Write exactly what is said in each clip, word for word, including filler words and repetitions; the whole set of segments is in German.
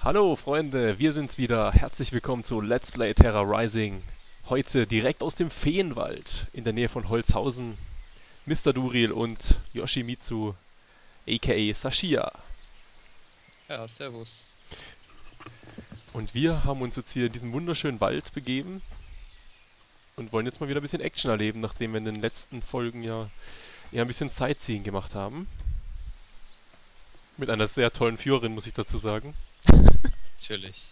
Hallo Freunde, wir sind's wieder. Herzlich willkommen zu Let's Play Terra Rising. Heute direkt aus dem Feenwald in der Nähe von Holzhausen. Mister Duriel und Yoshimitsu, aka Sashia. Ja, servus. Und wir haben uns jetzt hier in diesen wunderschönen Wald begeben und wollen jetzt mal wieder ein bisschen Action erleben, nachdem wir in den letzten Folgen ja eher ein bisschen Sightseeing gemacht haben. Mit einer sehr tollen Führerin, muss ich dazu sagen. Natürlich.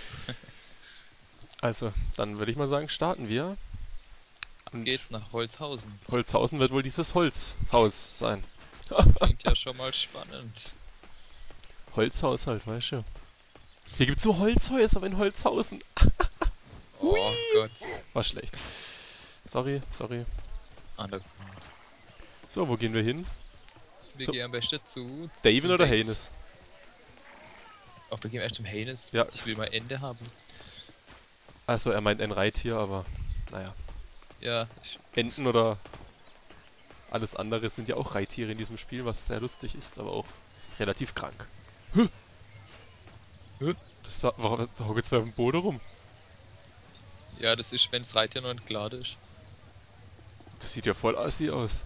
Also, dann würde ich mal sagen, starten wir. Ab geht's nach Holzhausen. Holzhausen wird wohl dieses Holzhaus sein. Klingt ja schon mal spannend. Holzhaus halt, weißt du. Hier gibt's so Holzhäuser in Holzhausen. Oh Gott. War schlecht. Sorry, sorry. Andere. So, wo gehen wir hin? Wir So. gehen am besten zu... David zum oder Dave. Haynes? Ach, wir gehen erst zum Haynes. Ja. Ich will mal Ende haben. Also, er meint ein Reittier, aber naja. Ja, ich, Enten oder alles andere sind ja auch Reittiere in diesem Spiel, was sehr lustig ist, aber auch relativ krank. Huh. Huh. Das da, warum da hocken zwei auf dem Boden rum? ja, das ist, wenn das Reittier noch entladen ist. Das sieht ja voll assi aus.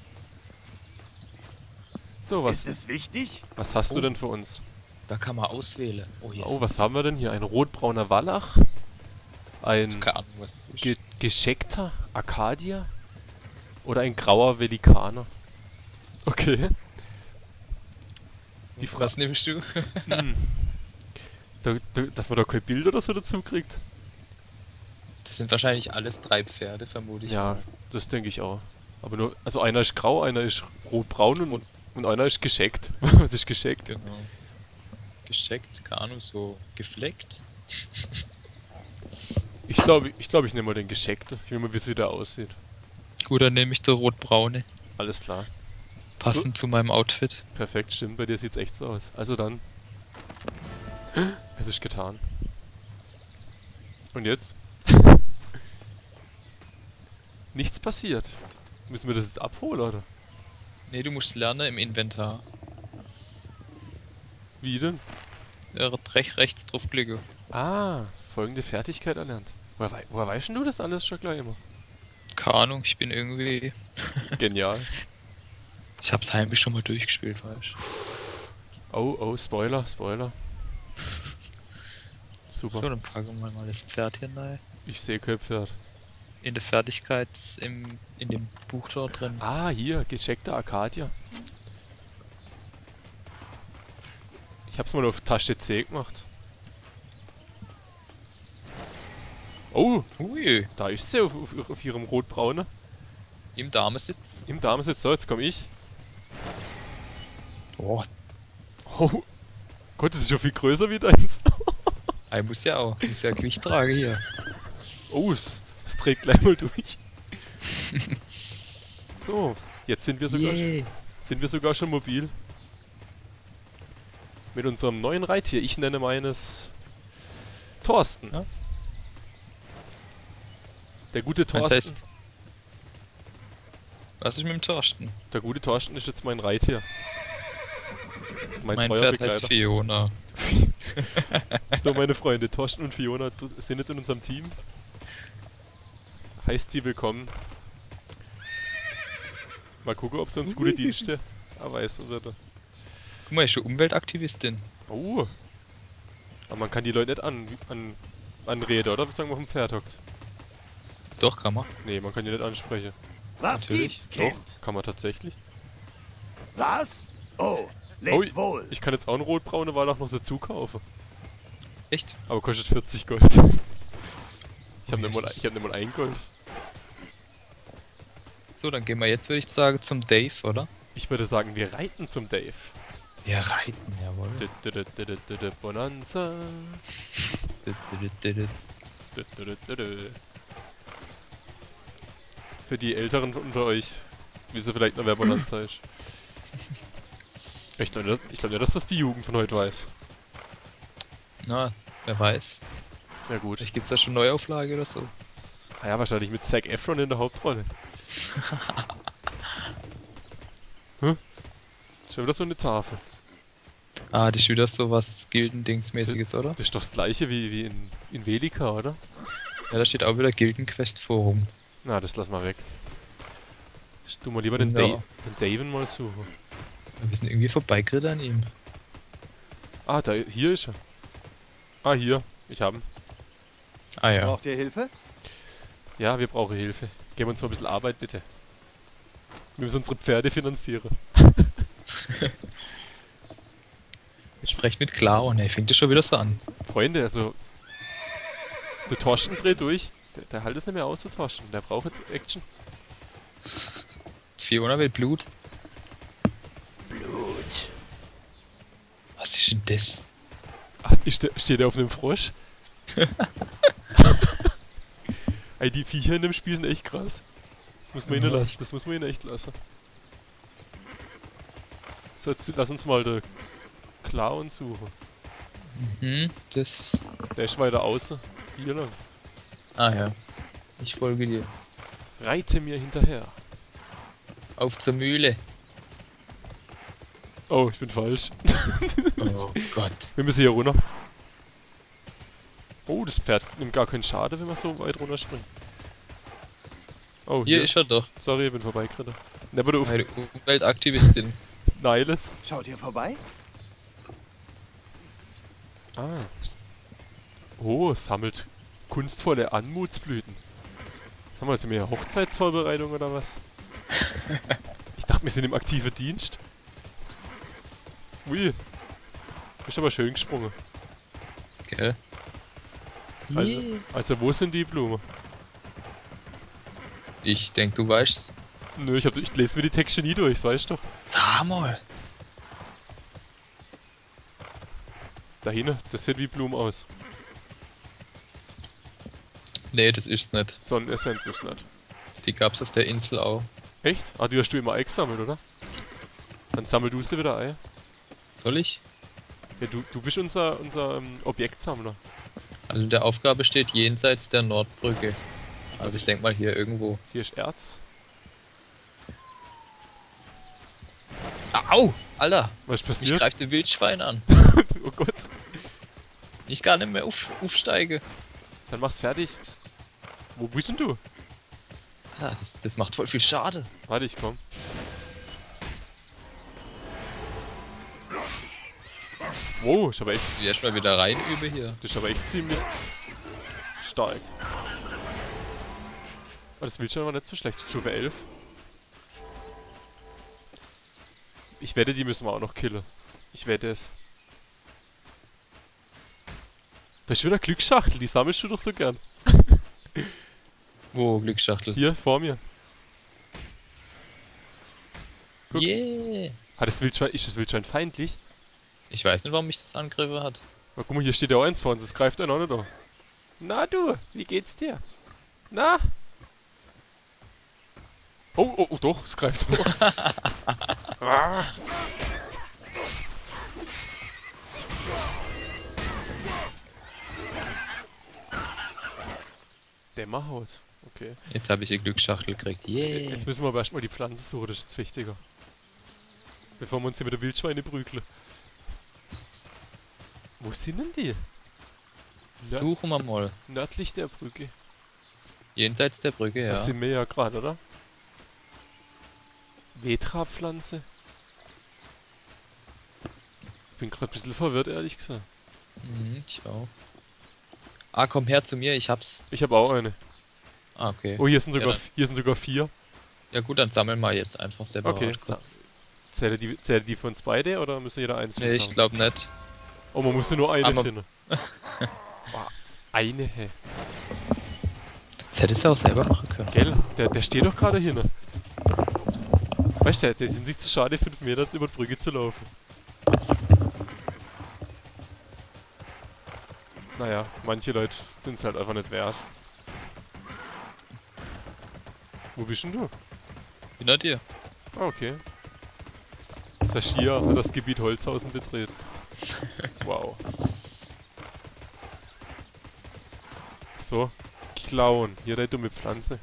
So, was, Ist es wichtig? was hast du Oh. denn für uns? Da kann man auswählen. Oh, yes. Oh, was haben wir denn hier? Ein rotbrauner Wallach? Ein Keine Ahnung, was das ist. ge gescheckter Arcadier? Oder ein grauer Velikaner? Okay. Die Fra Was nimmst du? Hm. Da, da, dass man da kein Bild oder so dazu kriegt? Das sind wahrscheinlich alles drei Pferde, vermute ich Ja, mal. das denke ich auch. Aber nur, also einer ist grau, einer ist rotbraun und, und einer ist gescheckt. Was ist gescheckt? Genau. Gescheckt, keine Ahnung, so gefleckt. Ich glaube, ich, glaub, ich nehme mal den gescheckten. Ich will mal wissen, wie der aussieht. Gut, dann nehme ich der rotbraune. Alles klar. Passend zu meinem Outfit. Perfekt, stimmt. Bei dir sieht's echt so aus. Also dann. Es ist getan. Und jetzt? Nichts passiert. Müssen wir das jetzt abholen, oder? Nee, du musst lernen im Inventar. Wie denn? Ja, recht, rechts draufklicken. Ah, folgende Fertigkeit erlernt. Woher, wei woher weißt denn du das alles schon gleich immer? Keine Ahnung, ich bin irgendwie... Genial. Ich hab's heimlich schon mal durchgespielt, weißt du. Oh, oh, Spoiler, Spoiler. Super. So, dann packen wir mal das Pferd hier rein. Ich sehe kein Pferd. In der Fertigkeit im, in dem Buch dort drin. Ah, hier, gecheckter Arcadia. Ich hab's mal auf Taste C gemacht. Oh, Ui, da ist sie auf, auf, auf ihrem rotbraunen. im Damensitz. Im Damensitz. So, jetzt komm ich. Oh, Oh, Gott, das ist schon viel größer wie deins. ich muss ja auch, muss ja Gewicht tragen hier. Oh, das, das dreht gleich mal durch. So, jetzt sind wir sogar, Yeah. sind wir sogar schon mobil. Mit unserem neuen Reittier. Ich nenne meines Thorsten. Ja. Der gute Das Thorsten. heißt, was ist mit dem Thorsten? Der gute Thorsten ist jetzt mein Reittier. Mein, Mein treuer Pferd heißt Begleiter. Fiona. So, meine Freunde, Thorsten und Fiona t- sind jetzt in unserem Team. Heißt sie willkommen. Mal gucken, ob sie uns gute Dienste erweist oder da. Guck mal, ist schon Umweltaktivistin. Oh. Aber man kann die Leute nicht an, an, anreden, oder? Sagen wir auf dem Pferd hockt. Doch, kann man. Nee, man kann die nicht ansprechen. Was Natürlich. gibt's, Kind? Doch, kann man tatsächlich. Was? Oh, lebt Oh, wohl. Ich kann jetzt auch einen rotbraune Wallach noch dazu kaufen. Echt? Aber kostet vierzig Gold. Ich habe Oh, nicht, mal- Jesus. ich hab nicht mal ein Gold. So, dann gehen wir jetzt, würde ich sagen, zum Dave, oder? Ich würde sagen, wir reiten zum Dave. Wir reiten, jawohl. Dü- dü- dü- dü- dü- dü- dü- Bonanza. Dü- dü- dü- dü- dü. Für die Älteren unter euch, wissen vielleicht noch, wer Bonanza ist. Ich glaube nicht, ich glaub nicht, dass das die Jugend von heute weiß. Na, wer weiß. Ja gut. Vielleicht gibt's da schon Neuauflage oder so. Ah ja, wahrscheinlich mit Zac Efron in der Hauptrolle. Hm? Schon wieder so eine Tafel. Ah, das ist wieder so was Gildendingsmäßiges, oder? Das ist doch das gleiche wie, wie in, in Velika, oder? Ja, da steht auch wieder Gildenquest-Forum. Na, das lass mal weg. Du mal lieber den, Ja. da den Daven mal suchen. Wir sind irgendwie vorbeigeredet an ihm. Ah, da, hier ist er. Ah, hier. Ich hab ihn. Ah ja. Braucht ihr Hilfe? Ja, wir brauchen Hilfe. Gib uns mal ein bisschen Arbeit, bitte. Wir müssen unsere Pferde finanzieren. Jetzt sprecht mit Clown, ey, fängt das schon wieder so an. Freunde, also... Der Torsten dreht durch. Der, der hält es nicht mehr aus, der Torsten. Der braucht jetzt Action. Fiona will Blut. Blut. Was ist denn das? Ah, ist der, steht der auf einem Frosch? Ey, die Viecher in dem Spiel sind echt krass. Das muss man Ja, ihnen lassen. echt. Das muss man ihnen echt lassen. So, jetzt lass uns mal den Clown suchen. Mhm, das... Der ist weiter außen. Hier lang. Ah ja. Ich folge dir. Reite mir hinterher. Auf zur Mühle. Oh, ich bin falsch. Oh Gott. Wir müssen hier runter. Oh, das Pferd nimmt gar keinen Schaden, wenn man so weit runterspringt. Oh, Hier hier. ist er doch. Sorry, ich bin vorbeigerannt. Ne, aber du auf Eine Umweltaktivistin. Niles. Schaut ihr vorbei? Ah. Oh, sammelt kunstvolle Anmutsblüten. Sagen wir jetzt mehr Hochzeitsvorbereitung oder was? Ich dachte, wir sind im aktiven Dienst. Ui. Ist aber schön gesprungen. Gell? Also, Yeah. also wo sind die Blumen? Ich denk, du weißt's. Nö, ich, hab, ich lese mir die Texte nie durch, das weißt du doch. Sag mal. Da hinten, das sieht wie Blumen aus. Nee, das ist's nicht. Sonnenessenz ist nicht. Die gab's auf der Insel auch. Echt? Ah, die hast du immer eingesammelt, oder? Dann sammel du sie wieder ein. Soll ich? Ja, du, du bist unser, unser ähm, Objektsammler. Also in der Aufgabe steht jenseits der Nordbrücke. Also ich denk mal hier irgendwo. Hier ist Erz. Au! Alter! Was ist Mich passiert? greift der Wildschwein an. Oh Gott. Ich gar nicht mehr auf, aufsteige. Dann mach's fertig. Wo bist denn du? Alter, das, das macht voll viel Schade. Warte, ich komm. Wow, ist aber echt, Ich erst mal wieder rein übe hier. das ist aber echt ziemlich stark. Oh, das Wildschwein war nicht so schlecht. Stufe elf. Ich wette, die müssen wir auch noch killen. Ich wette es. Da ist wieder Glücksschachtel, die sammelst du doch so gern. Wo, Glücksschachtel? Hier, vor mir. Guck. Yeah! Hat das Wildschwein, ist das Wildschwein feindlich? Ich weiß nicht, warum mich das angegriffen hat. Na, guck mal, hier steht ja auch eins vor uns, das greift einen auch nicht an. Na du, wie geht's dir? Na? Oh, oh, oh doch, es greift auch. Ah. Dämmerhaut, okay. Jetzt habe ich die Glücksschachtel gekriegt. Yeah! Jetzt müssen wir aber erstmal die Pflanze suchen, das ist jetzt wichtiger. Bevor wir uns hier mit der Wildschweine prügeln. Wo sind denn die? Nör Suchen wir mal. nördlich der Brücke. Jenseits der Brücke, ja. Das sind wir ja gerade, oder? Vetra-Pflanze. Ich bin gerade ein bisschen verwirrt, ehrlich gesagt. Mhm, ich auch. Ah, komm her zu mir, ich hab's. Ich habe auch eine. Ah, okay. Oh, hier sind Ja, sogar, dann- hier sind sogar vier. Ja gut, dann sammeln wir jetzt einfach separat Okay, kurz. Zählt die, zählt die für uns beide oder müssen jeder einzeln Nee, ich sammeln? glaube nicht. Oh, man musste nur eine Aber- finden. Boah, eine, hä? Das hättest du auch selber machen können. Gell? Der, der steht doch gerade hier, ne? Weißt du, die sind sich zu schade, fünf Meter über die Brücke zu laufen. Naja, manche Leute sind es halt einfach nicht wert. Wo bist denn du? Hinter dir. Ah, okay. Sashia hat das Gebiet Holzhausen betreten. Wow. So, klauen. Hier der dumme Pflanze.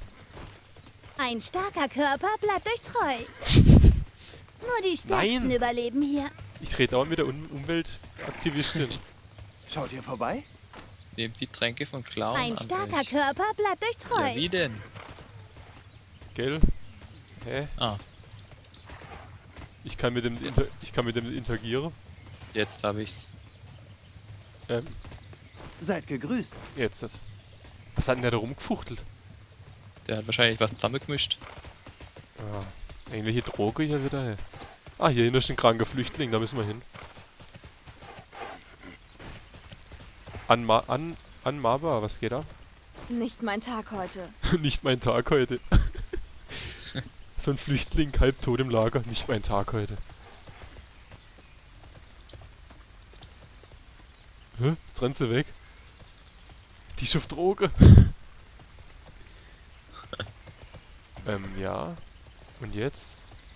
Ein starker Körper bleibt euch treu. Nur die Stärksten Nein. überleben hier. Ich rede auch mit der Un Umweltaktivistin. Schaut ihr vorbei? Nehmt die Tränke von Clown Ein an starker euch. Körper bleibt euch treu. Ja, wie denn? Gell? Hä? Ah, Ich kann mit dem inter Jetzt. ich kann mit dem interagieren. jetzt habe ich's. Ähm, Seid gegrüßt. jetzt. Was hat denn der da rumgefuchtelt? Der hat wahrscheinlich was zusammengemischt. Ah, irgendwelche Droge hier wieder, hä? Ah, hier hinten ist ein kranker Flüchtling, da müssen wir hin. An, Ma an, an Maba, was geht da? Nicht mein Tag heute. Nicht mein Tag heute. So ein Flüchtling, halb tot im Lager. Nicht mein Tag heute. Hä? Jetzt rennt sie weg. Die ist auf Droge. ähm, ja. Und jetzt?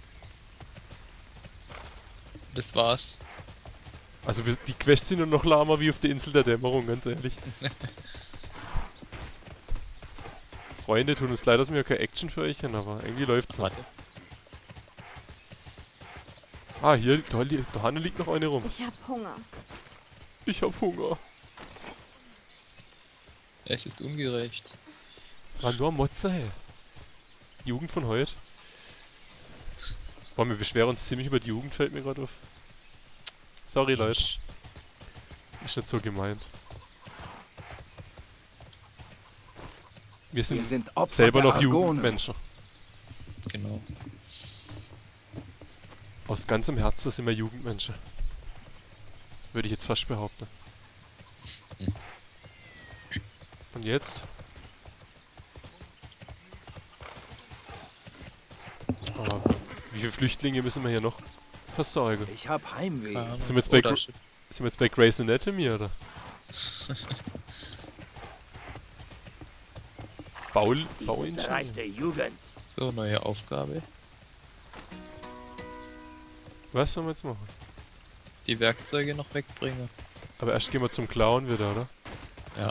Das war's. Also wir- die Quests sind nur noch lahmer wie auf der Insel der Dämmerung, ganz ehrlich. Freunde, tun uns leid, dass wir keine Action für euch haben, aber irgendwie läuft's. Warte. Ah, hier, da, li- da Hanne liegt noch eine rum. Ich hab Hunger. Ich hab Hunger. Es ist ungerecht. War nur Motze, hey. Jugend von heute. Boah, wir beschweren uns ziemlich über die Jugend, fällt mir gerade auf. Sorry, Leute. Mensch. Ist nicht so gemeint. Wir sind, Wir sind Opfer selber der noch Argonen. Jugendmenschen. Genau. Aus ganzem Herzen sind wir Jugendmenschen. Würde ich jetzt fast behaupten. Hm. Und jetzt? Aber wie viele Flüchtlinge müssen wir hier noch versorgen? Ich hab Heimweh. Keine Ahnung. Sind wir jetzt bei Oder Gr- Sch- Sind wir jetzt bei Grey's Anatomy, oder? Baul... Bauingenieur? der Jugend. So, neue Aufgabe. Was sollen wir jetzt machen? Die Werkzeuge noch wegbringen. Aber erst gehen wir zum Clown wieder, oder? Ja.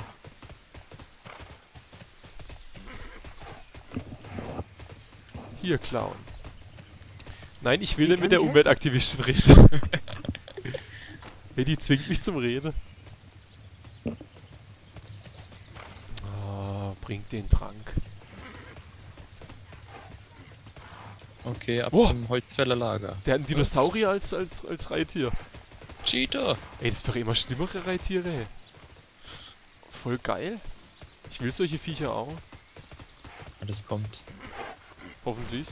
Hier, Clown. Nein, ich will Wie nicht mit kann der ich helfen? Umweltaktivistin reden. Hey, die zwingt mich zum Reden. Ah, bringt den Trank. Okay, ab Oh. zum Holzfällerlager. Der hat einen Dinosaurier als, als, als Reittier. Cheater! Ey, das wäre immer schlimmere Reittiere, ey. Voll geil. Ich will solche Viecher auch. Ja, das kommt. Hoffentlich.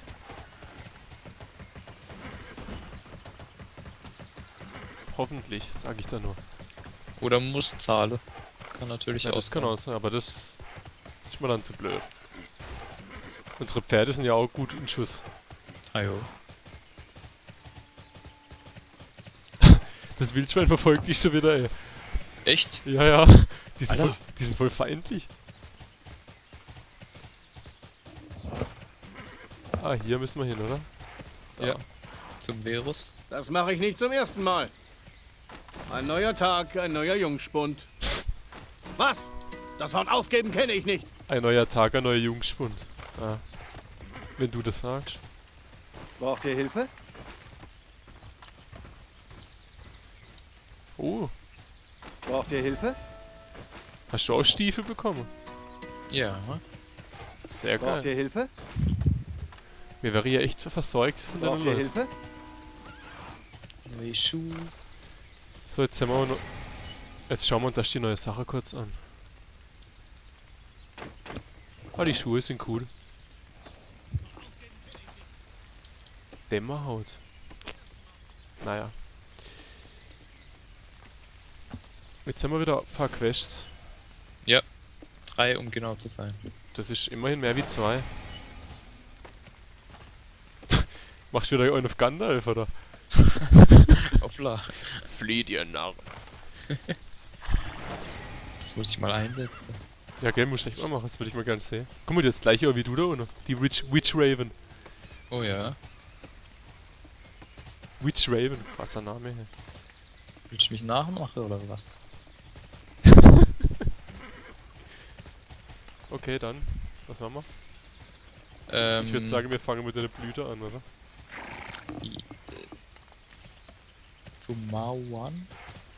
Hoffentlich, sage ich da nur. Oder man muss zahlen. Kann natürlich Ja, auch das kann sein. auch sein, aber das ist mir dann zu blöd. Unsere Pferde sind ja auch gut in Schuss. Ah, jo. Das Wildschwein verfolgt dich schon wieder, ey. Echt? Ja, ja. Die sind, Alter. voll, die sind voll feindlich. Ah, hier müssen wir hin, oder? Da. Ja. Zum Virus. Das mache ich nicht zum ersten Mal. Ein neuer Tag, ein neuer Jungspund. Was? Das Wort aufgeben kenne ich nicht. Ein neuer Tag, ein neuer Jungspund. Ah. Wenn du das sagst. Braucht ihr Hilfe? Oh, Braucht ihr Hilfe? hast du auch Stiefel bekommen? Ja. Sehr Braucht geil. ihr Hilfe? Mir wäre hier echt versorgt von deiner Braucht ihr Leute. Hilfe? Neue Schuhe. So, jetzt haben wir noch... Jetzt schauen wir uns erst die neue Sache kurz an. Ah, die Schuhe sind cool. Dämmerhaut. Naja. Jetzt haben wir wieder ein paar Quests. Drei, um genau zu sein. Das ist immerhin mehr wie zwei. Machst du wieder einen auf Gandalf, oder? Hoppla. Flieht ihr Narr. Das muss ich mal einsetzen. Ja, gell, muss ich echt mal machen, das würde ich mal gerne sehen. Guck mal, die hat das gleiche auch wie du da unten. Die Witch, Witch Raven. Oh ja. Witch Raven, krasser Name hier. Willst du mich nachmachen oder was? Okay, dann. Was machen wir? Ähm, Ich würde sagen, wir fangen mit der Blüte an, oder? zu mauern?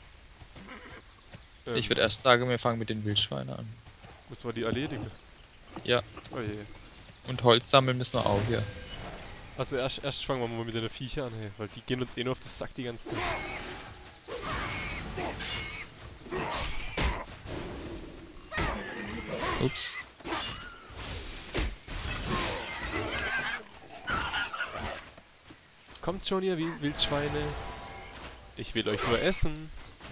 Ähm, Ich würde erst sagen, wir fangen mit den Wildschweinen an. Müssen wir die erledigen? Ja. Oh je. Und Holz sammeln müssen wir auch hier. Also erst, erst fangen wir mal mit den Viecher an, hey, weil die gehen uns eh nur auf das Sack die ganze Zeit. Ups. Kommt schon, ihr Wi- Wildschweine. Ich will euch nur essen.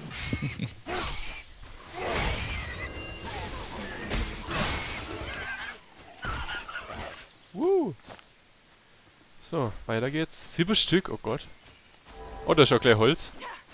Woo. So, weiter geht's. Sieben Stück, oh Gott. Oh, da ist auch gleich Holz.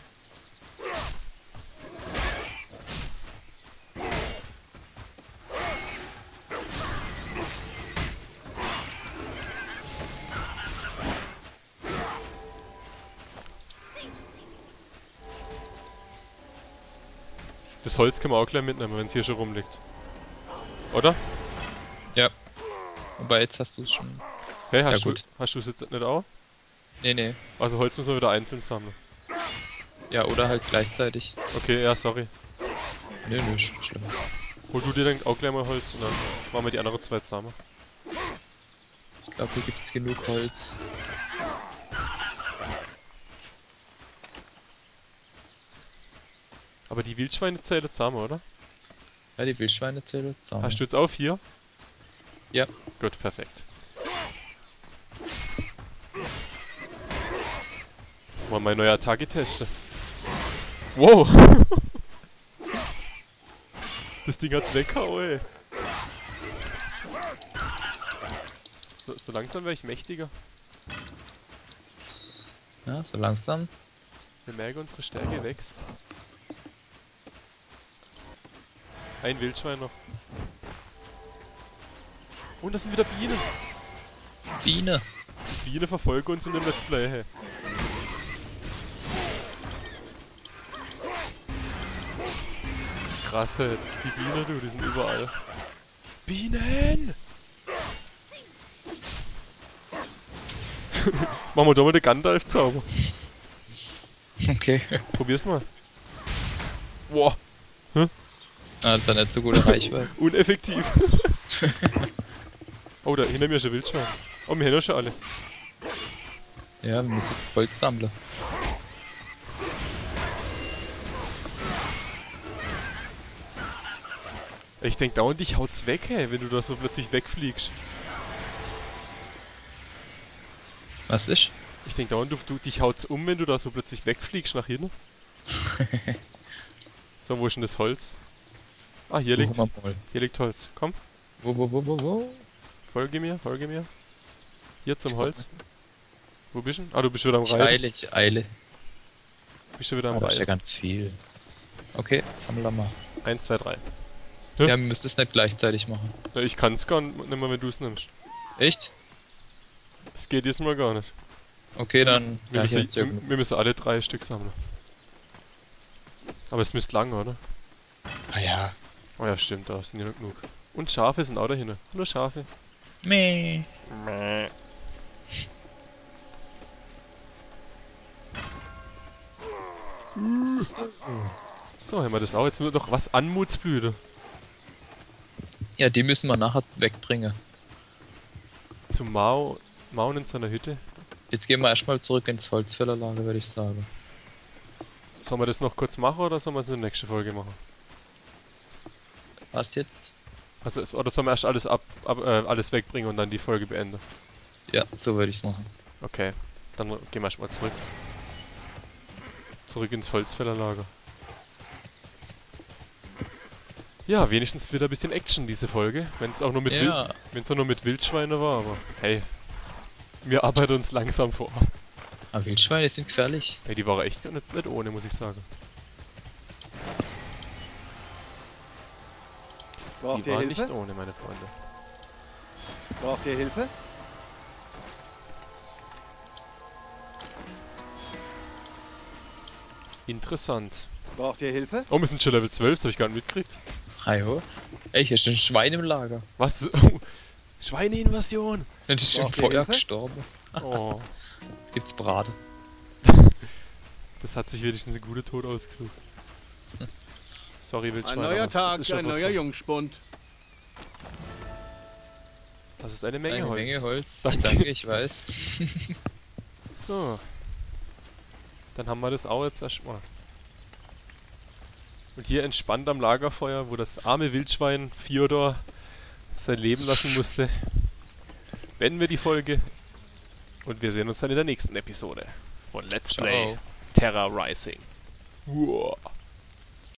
Das Holz können wir auch gleich mitnehmen, wenn es hier schon rumliegt. Oder? Ja. Aber jetzt hast du es schon. Hey, hast Ja, du gut. hast du es jetzt nicht auch? Nee, nee. Also Holz müssen wir wieder einzeln sammeln. Ja, oder halt gleichzeitig. Okay, ja, sorry. Nee, nee, ist schlimm. Hol du dir dann auch gleich mal Holz und dann machen wir die anderen zwei zusammen. Ich glaube, hier gibt es genug Holz. Aber die Wildschweine zählen zusammen, oder? Ja, die Wildschweine zählen zusammen. Hast du jetzt auch vier? Ja. Gut, perfekt. Mal mein neuer Attacke testen. Wow! Das Ding hat's weggehauen, ey. So, so langsam werde ich mächtiger. Ja, so langsam. Wir merken, unsere Stärke wächst. Ein Wildschwein noch. Und das sind wieder Bienen. Biene. Die Bienen verfolgen uns in dem Let's Play, hey. Krass, hey. Die Bienen, du, die sind überall. Bienen! Machen wir doch mal den Gandalf-Zauber. Okay. Probier's mal. Boah, Ah, das hat nicht so gute Reichweite. uneffektiv. Oh, da hinter mir ist ein Wildschwein. Oh, wir haben ja schon alle. Ja, wir müssen jetzt Holz sammeln. Ich denk dauernd, dich haut's weg, hey, wenn du da so plötzlich wegfliegst. Was ist? Ich denk dauernd, du, du dich haut's um, wenn du da so plötzlich wegfliegst nach hinten. So, wo ist denn das Holz? Ah, hier Suchen liegt, wir mal. hier liegt Holz. Komm, Wo, wo, wo, wo, wo? folge mir, folge mir. Hier zum Holz. Wo bist du? denn? Ah, du bist wieder am Ich Reiten. eile, ich eile. Bist du wieder am Aber ist ja Reiten? ganz viel. Okay, sammeln wir mal. Eins, zwei, drei. Ja. Ja, wir müssen es nicht gleichzeitig machen. Ja, ich kann's gar nicht mehr, wenn du es nimmst. Echt? Das geht diesmal gar nicht. Okay, dann Wir gleich jetzt müssen, irgendwo. wir, wir müssen alle drei Stück sammeln. Aber es müsste lang, oder? Ah ja. Oh ja, stimmt, da sind ja noch genug. Und Schafe sind auch dahinter. Nur Schafe. Meh. So, haben wir das auch. Jetzt nur doch was Anmutsblüte. Ja, die müssen wir nachher wegbringen. Zu Mao, Mauen in seiner Hütte. Jetzt gehen wir erstmal zurück ins Holzfällerlager, würde ich sagen. Sollen wir das noch kurz machen oder sollen wir es in der nächsten Folge machen? Was jetzt? Also, es- oder sollen wir erst alles ab, ab äh, alles wegbringen und dann die Folge beenden? Ja, so würde ich es machen. Okay, dann gehen wir erstmal zurück. Zurück ins Holzfällerlager. Ja, wenigstens wieder ein bisschen Action diese Folge. Wenn es auch nur mit Wild, Ja, wenn es auch nur mit Wildschweine war, aber hey, wir arbeiten uns langsam vor. aber Wildschweine sind gefährlich. Hey, die war echt nicht, nicht ohne, muss ich sagen. Braucht Die ihr war Hilfe? nicht ohne, meine Freunde. Braucht ihr Hilfe? Interessant. Braucht ihr Hilfe? Oh, wir sind schon Level zwölf, das habe ich gar nicht mitgekriegt. Ajo. Ey, hier ist ein Schwein im Lager. Was? Oh, Schweineinvasion! Das ist im Braucht ihr Feuer Hilfe? gestorben. Oh. Jetzt gibt's Braten. Das hat sich wenigstens ein guter Tod ausgesucht. Sorry, Wildschwein. Ein neuer aber Tag, das ist schon ein was neuer so. Jungspund. Das ist eine Menge Eine Holz. Menge Holz. Danke. Ich danke, ich weiß. So. Dann haben wir das auch jetzt erstmal. Und hier entspannt am Lagerfeuer, wo das arme Wildschwein Fjodor sein Leben lassen musste, beenden wir die Folge. Und wir sehen uns dann in der nächsten Episode von Let's Ciao. Play Terra Rising. Uah.